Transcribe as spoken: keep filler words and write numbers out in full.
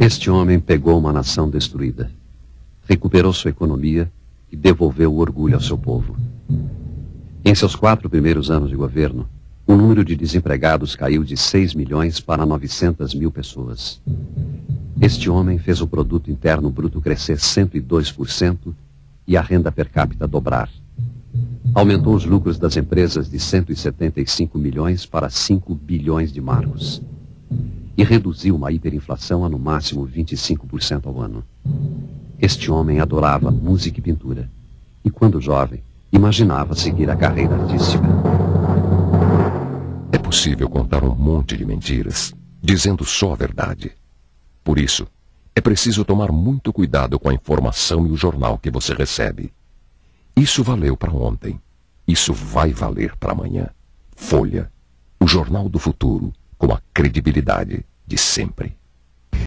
Este homem pegou uma nação destruída, recuperou sua economia e devolveu o orgulho ao seu povo. Em seus quatro primeiros anos de governo, o número de desempregados caiu de seis milhões para novecentas mil pessoas. Este homem fez o produto interno bruto crescer cento e dois por cento e a renda per capita dobrar. Aumentou os lucros das empresas de cento e setenta e cinco milhões para cinco bilhões de marcos. E reduziu uma hiperinflação a no máximo vinte e cinco por cento ao ano. Este homem adorava música e pintura. E quando jovem, imaginava seguir a carreira artística. É possível contar um monte de mentiras, dizendo só a verdade. Por isso, é preciso tomar muito cuidado com a informação e o jornal que você recebe. Isso valeu para ontem. Isso vai valer para amanhã. Folha, o jornal do futuro, com a credibilidade de sempre.